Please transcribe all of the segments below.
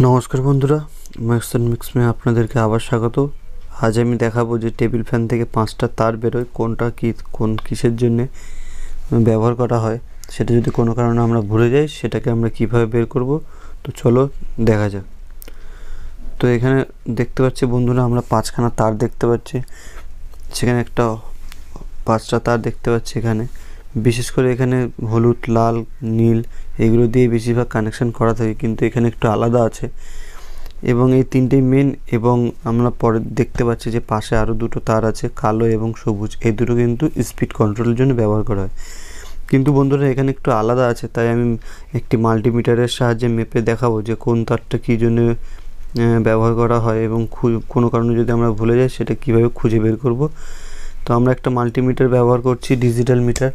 নমস্কার বন্ধুরা, ম্যাক্সন মিক্সমে আপনাদেরকে আবার স্বাগত। আজ আমি দেখাবো যে টেবিল ফ্যান থেকে 5টা তার বেরোয়, কোনটা কি কোন কিসের জন্য ব্যবহার করা হয়। সেটা যদি কোনো কারণে আমরা ভুলে যাই, সেটাকে আমরা কিভাবে বের করব। তো চলো দেখা যাক। তো এখানে দেখতে পাচ্ছি বন্ধুরা, আমরা 5খানা তার দেখতে পাচ্ছি। সেখানে একটা 5টা তার দেখতে পাচ্ছি। এখানে বিশেষ করে এখানে হলুদ, লাল, নীল এগুলো দিয়ে বেশিরভাগ কানেকশন করা থাকে, কিন্তু এখানে একটু আলাদা আছে এবং এই তিনটেই মেন। এবং আমরা পরে দেখতে পাচ্ছি যে পাশে আরও দুটো তার আছে, কালো এবং সবুজ। এই দুটো কিন্তু স্পিড কন্ট্রোলের জন্য ব্যবহার করা হয়, কিন্তু বন্ধুরা এখানে একটু আলাদা আছে। তাই আমি একটি মাল্টিমিটারের সাহায্যে মেপে দেখাবো যে কোন তারটা কী জন্য ব্যবহার করা হয় এবং কোনো কারণে যদি আমরা ভুলে যাই সেটা কীভাবে খুঁজে বের করব। তো আমরা একটা মাল্টিমিটার ব্যবহার করছি, ডিজিটাল মিটার।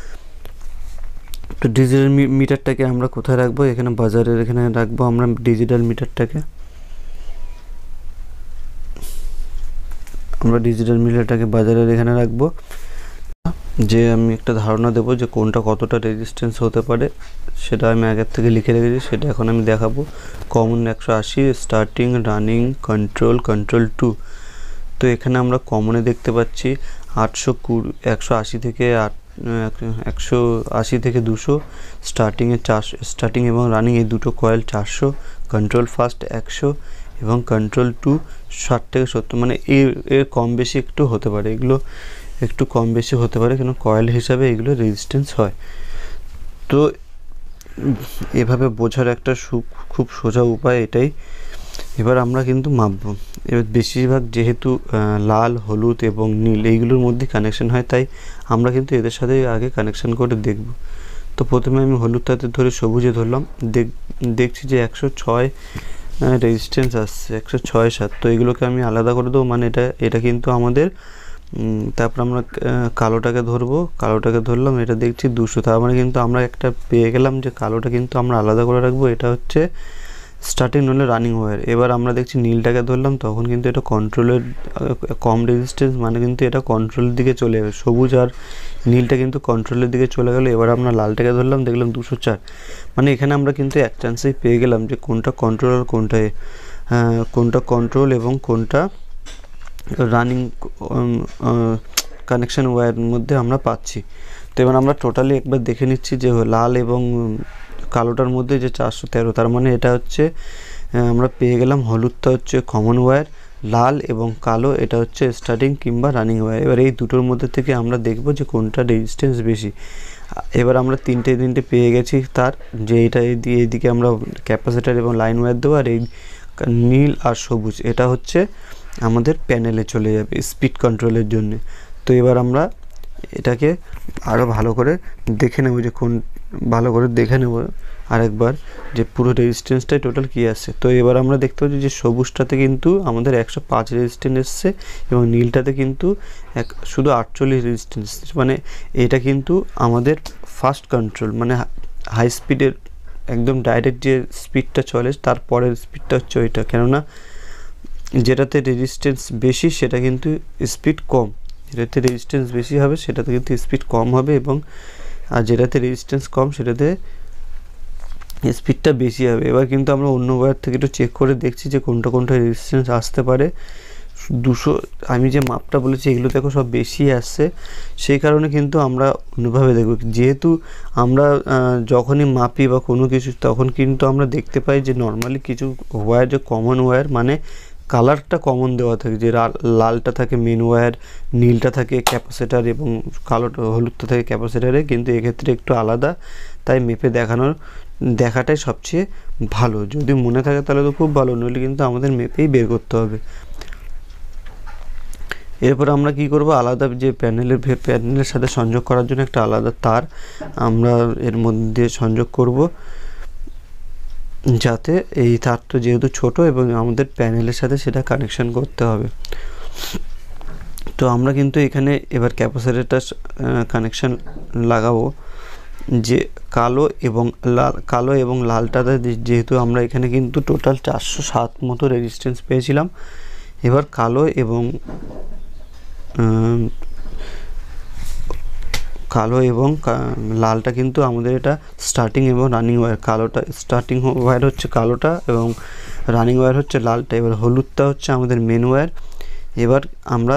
তো ডিজিটাল মিটারটাকে আমরা কোথায় রাখবো? এখানে বাজারের এখানে রাখবো আমরা ডিজিটাল মিটারটাকে। বাজারের এখানে রাখবো। যে আমি একটা ধারণা দেবো যে কোনটা কতটা রেজিস্ট্যান্স হতে পারে, সেটা আমি আগের থেকে লিখে রেখেছি, সেটা এখন আমি দেখাবো। Common 180, starting, running, control 2। তো এখানে আমরা কমনে দেখতে পাচ্ছি 180 থেকে 200, স্টার্টিং এবং রানিং এই দুটো কয়েল 400, কন্ট্রোল ফার্স্ট 100 এবং কন্ট্রোল 2 60 থেকে 70। মানে এর কম বেশি একটু হতে পারে, এগুলো একটু কম বেশি হতে পারে, কিন্তু কয়েল হিসাবে এগুলো রেজিস্ট্যান্স হয়। তো এভাবে বোঝার একটা খুব সোজা উপায় এটাই। এবার আমরা কিন্তু মাপবো। এবার বেশিরভাগ যেহেতু লাল, হলুদ এবং নীল এইগুলোর মধ্যে কানেকশন হয়, তাই আমরা কিন্তু এদের সাথে আগে কানেকশন করে দেখব। তো প্রথমে আমি হলুদটাতে ধরে সবুজে ধরলাম, দেখছি যে 106 রেজিস্ট্যান্স আসছে, 106.7। তো এগুলোকে আমি আলাদা করে দেবো, মানে এটা কিন্তু আমাদের। তারপর আমরা কালোটাকে ধরলাম, এটা দেখছি 200। তার মানে কিন্তু আমরা একটা পেয়ে গেলাম যে কালোটা কিন্তু আমরা আলাদা করে রাখবো, এটা হচ্ছে স্টার্টিং নলে রানিং ওয়্যার। এবার আমরা দেখছি নীলটাকে ধরলাম, তখন কিন্তু এটা কন্ট্রোলের কম রেজিস্ট্যান্স, মানে কিন্তু এটা কন্ট্রোলের দিকে চলে যাবে। সবুজ আর নীলটা কিন্তু কন্ট্রোলের দিকে চলে গেল। এবার আমরা লালটাকে ধরলাম, দেখলাম 204। মানে এখানে আমরা কিন্তু এক চান্সেই পেয়ে গেলাম যে কোনটা কন্ট্রোল আর কোনটা কন্ট্রোল এবং কোনটা রানিং কানেকশন ওয়্যারের মধ্যে আমরা পাচ্ছি। তো এবার আমরা টোটালি একবার দেখে নিচ্ছি যে লাল এবং কালোটার মধ্যে যে 413, তার মানে এটা হচ্ছে আমরা পেয়ে গেলাম। হলুদটা হচ্ছে কমন ওয়্যার, লাল এবং কালো এটা হচ্ছে স্টার্টিং কিংবা রানিং ওয়্যার। এবার এই দুটোর মধ্যে থেকে আমরা দেখব যে কোনটা রেজিস্ট্যান্স বেশি। এবার আমরা তিনটে পেয়ে গেছি তার, যে এটা এইদিকে আমরা ক্যাপাসিটার এবং লাইন ওয়্যার দেবো, আর এই নীল আর সবুজ এটা হচ্ছে আমাদের প্যানেলে চলে যাবে স্পিড কন্ট্রোলের জন্য। তো এবার আমরা এটাকে আরও ভালো করে দেখে নেব আরেকবার যে পুরো রেজিস্ট্যান্সটাই টোটাল কী আসছে। তো এবার আমরা দেখতে পাচ্ছি যে সবুজটাতে কিন্তু আমাদের 105 রেজিস্ট্যান্স এসছে এবং নীলটাতে কিন্তু শুধু 48 রেজিস্ট্যান্স। মানে এটা কিন্তু আমাদের ফাস্ট কন্ট্রোল, মানে হাই স্পিডের একদম ডাইরেক্ট যে স্পিডটা চলে তারপরের স্পিডটা হচ্ছে ওইটা। কেননা যেটাতে রেজিস্ট্যান্স বেশি সেটা কিন্তু স্পিড কম, যেটাতে রেজিস্ট্যান্স বেশি হবে সেটাতে কিন্তু স্পিড কম হবে, এবং আর যেটাতে রেজিস্ট্যান্স কম সেটাতে স্পিডটা বেশি হবে। এবার কিন্তু আমরা অন্য ওয়্যার থেকে একটু চেক করে দেখছি যে কোনটা রেজিস্ট্যান্স আসতে পারে। 200 আমি যে মাপটা বলেছি এগুলো দেখো সব বেশি আসছে, সেই কারণে কিন্তু আমরা অন্যভাবে দেখব। যেহেতু আমরা যখনই মাপি বা কোনো কিছু, তখন কিন্তু আমরা দেখতে পাই যে নর্মালি কিছু ওয়্যার যে কমন ওয়্যার, মানে কালারটা কমন দেওয়া থাকে, যে লালটা থাকে মেন ওয়্যার, নীলটা থাকে ক্যাপাসিটার এবং হলুদটা থাকে ক্যাপাসিটারে, কিন্তু এক্ষেত্রে একটু আলাদা। তাই মেপে দেখাটাই সবচেয়ে ভালো। যদি মনে থাকে তাহলে তো খুব ভালো, নইলে কিন্তু আমাদের মেপেই বের করতে হবে। এরপর আমরা কি করব, আলাদা যে প্যানেলের সাথে সংযোগ করার জন্য একটা আলাদা তার আমরা এর মধ্যে সংযোগ করব, যাতে এই তারটা যেহেতু ছোট এবং আমাদের প্যানেলের সাথে সেটা কানেকশন করতে হবে। তো আমরা কিন্তু এখানে এবার ক্যাপাসিটরটা কানেকশন লাগাবো, যে কালো এবং লালটাতে, যেহেতু আমরা এখানে কিন্তু টোটাল 407 মতো রেজিস্ট্যান্স পেয়েছিলাম। এবার কালো এবং লালটা কিন্তু আমাদের এটা স্টার্টিং এবং রানিং ওয়্যার। কালোটা স্টার্টিং ওয়্যার হচ্ছে কালোটা এবং রানিং ওয়্যার হচ্ছে লালটা। এবার হলুদটা হচ্ছে আমাদের মেন ওয়্যার। এবার আমরা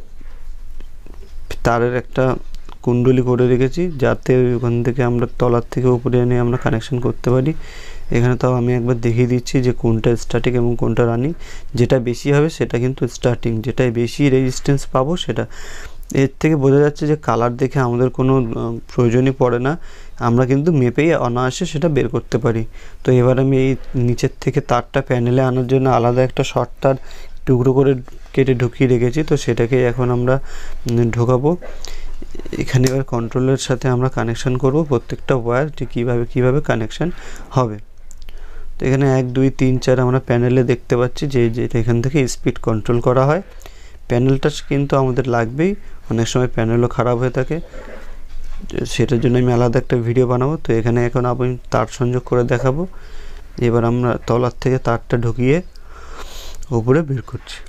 তারের একটা কুণ্ডলি করে রেখেছি যাতে ওখান থেকে আমরা তলার থেকে উপরে এনে আমরা কানেকশন করতে পারি। এখানে তাও আমি একবার দেখিয়ে দিচ্ছি যে কোনটা স্টার্টিং এবং কোনটা রানিং। যেটা বেশি হবে সেটা কিন্তু স্টার্টিং, যেটাই বেশি রেজিস্ট্যান্স পাবো সেটা। এর থেকে বোঝা যাচ্ছে যে কালার দেখে আমাদের কোনো প্রয়োজনই পড়ে না, আমরা কিন্তু মেপেই অনায়াসে সেটা বের করতে পারি। তো এবার আমি এই নিচের থেকে তারটা প্যানেলে আনার জন্য আলাদা একটা শর্ট তার টুকরো করে কেটে ঢুকিয়ে রেখেছি, তো সেটাকে এখন আমরা ঢোকাবো। এখানে এবার কন্ট্রোলের সাথে আমরা কানেকশন করব প্রত্যেকটা ওয়্যার ঠিক কীভাবে কানেকশন হবে। তো এখানে 1 2 3 4 আমরা প্যানেলে দেখতে পাচ্ছি যে এখান থেকে স্পিড কন্ট্রোল করা হয়। প্যানেলটা কিন্তু আমাদের লাগবেই, অনেক সময় প্যানেলও খারাপ হয়ে থাকে, সেটার জন্য আমি আলাদা একটা ভিডিও বানাবো। তো এখানে এখন আমি তার সংযোগ করে দেখাবো। এবার আমরা তলার থেকে তারটা ঢুকিয়ে উপরে বের করছি।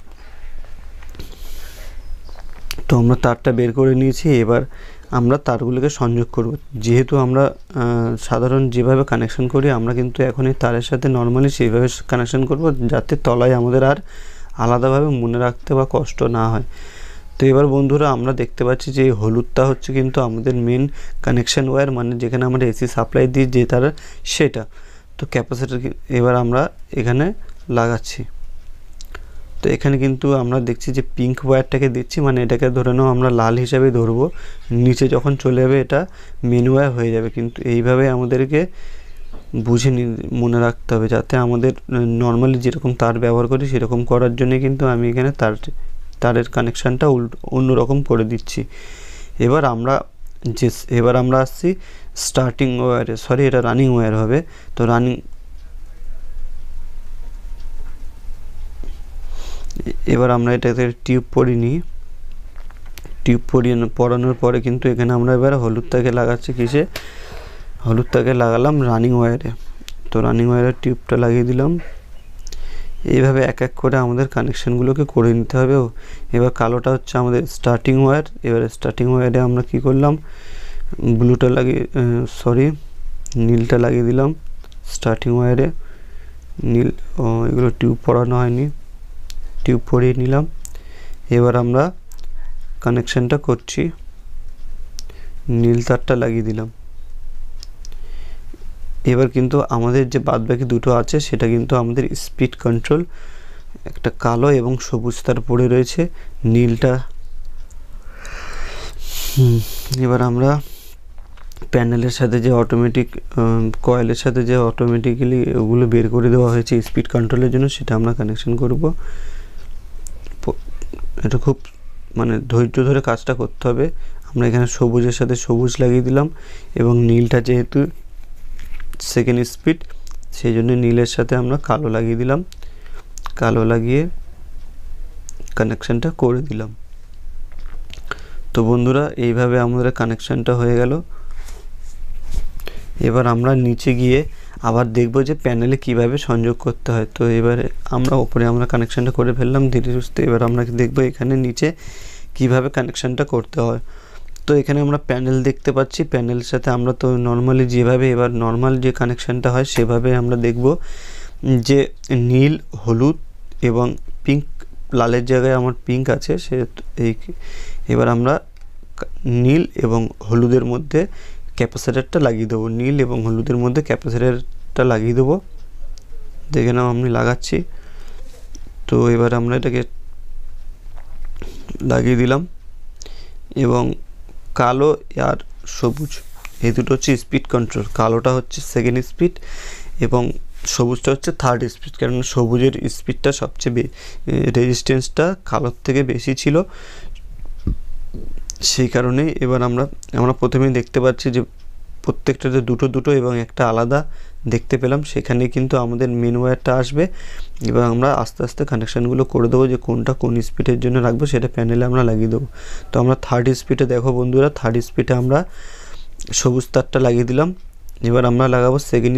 তো আমরা তারটা বের করে নিয়েছি। এবার আমরা তারগুলোকে সংযোগ করব। যেহেতু আমরা সাধারণ যেভাবে কানেকশন করি আমরা কিন্তু এখন এই তারের সাথে নর্মালি সেইভাবে কানেকশন করব যাতে তলায় আমাদের আর আলাদাভাবে মনে রাখতে বা কষ্ট না হয়। তো এবার বন্ধুরা আমরা দেখতে পাচ্ছি যে এই হলুদটা হচ্ছে কিন্তু আমাদের মেন কানেকশন ওয়্যার, মানে যেখানে আমরা এসি সাপ্লাই দিই যে তার সেটা। তো ক্যাপাসিটর এবার আমরা এখানে লাগাচ্ছি। তো এখানে কিন্তু আমরা দেখছি যে পিঙ্ক ওয়্যারটাকে দিচ্ছি, মানে এটাকে ধরে নাও আমরা লাল হিসাবে ধরবো, নিচে যখন চলে যাবে এটা মেন ওয়্যার হয়ে যাবে। কিন্তু এইভাবে আমাদেরকে বুঝে মনে রাখতে হবে যাতে আমাদের নর্মালি যেরকম তার ব্যবহার করি সেরকম করার জন্য কিন্তু আমি এখানে তারের কানেকশানটা অন্যরকম করে দিচ্ছি। এবার আমরা আসছি স্টার্টিং ওয়্যারে, সরি এটা রানিং ওয়্যার হবে। তো এবার আমরা এটাতে টিউব পরিয়ে পরানোর পরে কিন্তু এখানে আমরা এবার হলুদটাকে লাগাচ্ছি। হলুদটাকে লাগালাম রানিং ওয়্যারে। তো রানিং ওয়্যারের টিউবটা লাগিয়ে দিলাম। এইভাবে এক এক করে আমাদের কানেকশানগুলোকে করে নিতে হবে। এবার কালোটা হচ্ছে আমাদের স্টার্টিং ওয়্যার। এবার স্টার্টিং ওয়্যারে আমরা কি করলাম, নীলটা লাগিয়ে দিলাম স্টার্টিং ওয়্যারে। এগুলো টিউব পরানো হয়নি, টিউব পরিয়ে নিলাম। এবার আমরা কানেকশানটা করছি, নীল তারটা লাগিয়ে দিলাম। এবার কিন্তু আমাদের যে বাদবাকি দুটো আছে সেটা কিন্তু আমাদের স্পিড কন্ট্রোল, একটা কালো এবং সবুজ তার পড়ে রয়েছে, নীলটা। এবার আমরা প্যানেলের সাথে যে অটোমেটিক কয়েলের সাথে যে অটোমেটিক্যালি ওগুলো বের করে দেওয়া হয়েছে স্পিড কন্ট্রোলের জন্য সেটা আমরা কানেকশন করব। এটা খুব ধৈর্য ধরে কাজটা করতে হবে। আমরা এখানে সবুজের সাথে সবুজ লাগিয়ে দিলাম এবং নীলটা যেহেতু সেকেন্ড স্পিড সেই জন্য নীলের সাথে আমরা কালো লাগিয়ে দিলাম। কালো লাগিয়ে কানেকশানটা করে দিলাম। তো বন্ধুরা এইভাবে আমাদের কানেকশানটা হয়ে গেল। এবার আমরা নিচে গিয়ে আবার দেখব যে প্যানেলে কিভাবে সংযোগ করতে হয়। তো এবারে উপরে আমরা কানেকশানটা করে ফেললাম ধীরে সুস্থে। এবার আমরা দেখব এখানে নিচে কিভাবে কানেকশানটা করতে হয়। তো এখানে আমরা প্যানেল দেখতে পাচ্ছি, প্যানেলের সাথে আমরা তো নর্মালি যেভাবে এবার নর্মাল যে কানেকশানটা হয় সেভাবে আমরা দেখব যে নীল, হলুদ এবং পিঙ্ক, লালের জায়গায় আমার পিঙ্ক আছে এবার আমরা নীল এবং হলুদের মধ্যে ক্যাপাসিটরটা লাগিয়ে দেবো। নীল এবং হলুদের মধ্যে ক্যাপাসিটরটা লাগিয়ে দেবো। দেখে নাও আমি লাগাচ্ছি। তো এবার আমরা এটাকে লাগিয়ে দিলাম এবং কালো আর সবুজ এই দুটো হচ্ছে স্পিড কন্ট্রোল। কালোটা হচ্ছে সেকেন্ড স্পিড এবং সবুজটা হচ্ছে থার্ড স্পিড, কারণ সবুজের স্পিডটা সবচেয়ে রেজিস্ট্যান্সটা কালোর থেকে বেশি ছিল, সেই কারণেই। এবার আমরা প্রথমেই দেখতে পাচ্ছি যে প্রত্যেকটাতে দুটো এবং একটা আলাদা দেখতে পেলাম। সেখানে কিন্তু আমাদের মেন ওয়্যারটা আসবে। এবার আমরা আস্তে আস্তে কানেকশানগুলো করে দেবো যে কোনটা কোন স্পিডের জন্য রাখবো সেটা প্যানেলে আমরা লাগিয়ে দেবো। তো আমরা থার্ড স্পিডে দেখো বন্ধুরা, থার্ড স্পিডে আমরা সবুজ তারটা লাগিয়ে দিলাম। এবার আমরা লাগাবো সেকেন্ড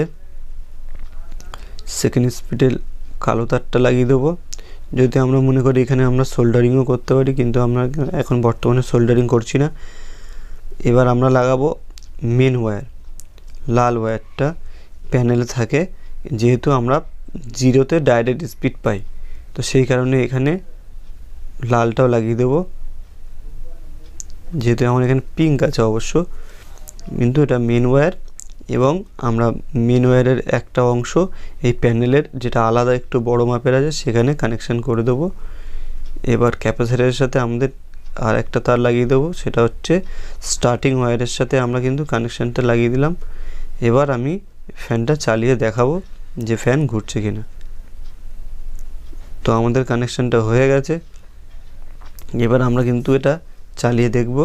স্পিডে কালো তারটা লাগিয়ে দেবো। যদি আমরা মনে করি এখানে আমরা সোল্ডারিংও করতে পারি, কিন্তু আমরা এখন বর্তমানে সোল্ডারিং করছি না। এবার আমরা লাগাবো মেন ওয়্যার, লাল ওয়্যারটা প্যানেলে থাকে, যেহেতু আমরা 0-তে ডাইরেক্ট স্পিড পাই, তো সেই কারণে এখানে লালটাও লাগিয়ে দেবো। যেহেতু আমার এখানে পিঙ্ক আছে অবশ্য, কিন্তু এটা মেন ওয়্যার, এবং আমরা মেন ওয়্যারের একটা অংশ এই প্যানেলের যেটা আলাদা একটু বড় মাপের আছে সেখানে কানেকশান করে দেবো। এবার ক্যাপাসিটরের সাথে আমাদের আর একটা তার লাগিয়ে দেবো, সেটা হচ্ছে স্টার্টিং ওয়্যারের সাথে আমরা কিন্তু কানেকশানটা লাগিয়ে দিলাম। এবার আমি ফ্যানটা চালিয়ে দেখাবো যে ফ্যান ঘুরছে কিনা। তো আমাদের কানেকশানটা হয়ে গেছে, এবার আমরা কিন্তু এটা চালিয়ে দেখব।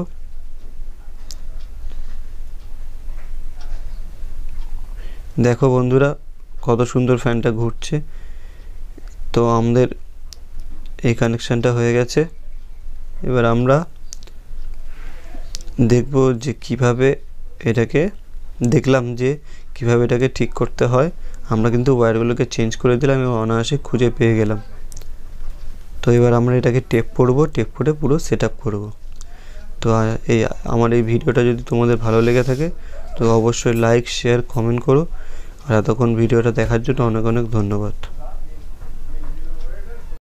দেখো বন্ধুরা কত সুন্দর ফ্যানটা ঘুরছে। তো আমাদের এই কানেকশানটা হয়ে গেছে। এবার আমরা দেখব যে কিভাবে এটাকে, দেখলাম যে কিভাবে এটাকে ঠিক করতে হয়। আমরা কিন্তু ওয়্যারগুলোকে চেঞ্জ করে দিলাম এবং অনায়াসে খুঁজে পেয়ে গেলাম। তো এবার আমরা এটাকে টেপ করব, টেপ করে পুরো সেট আপ করবো। তো এই আমার এই ভিডিওটা যদি তোমাদের ভালো লেগে থাকে তো অবশ্যই লাইক, শেয়ার, কমেন্ট করো। আর এতক্ষণ ভিডিওটা দেখার জন্য অনেক অনেক ধন্যবাদ।